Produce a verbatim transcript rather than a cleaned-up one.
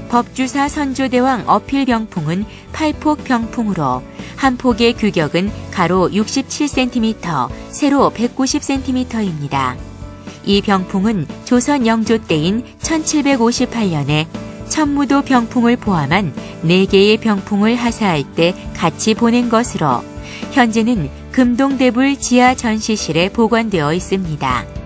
법주사 선조대왕 어필병풍은 팔폭 병풍으로 한 폭의 규격은 가로 육십칠 센티미터, 세로 백구십 센티미터입니다. 이 병풍은 조선 영조 때인 천칠백오십팔 년에 천무도 병풍을 포함한 네 개의 병풍을 하사할 때 같이 보낸 것으로 현재는 금동대불 지하 전시실에 보관되어 있습니다.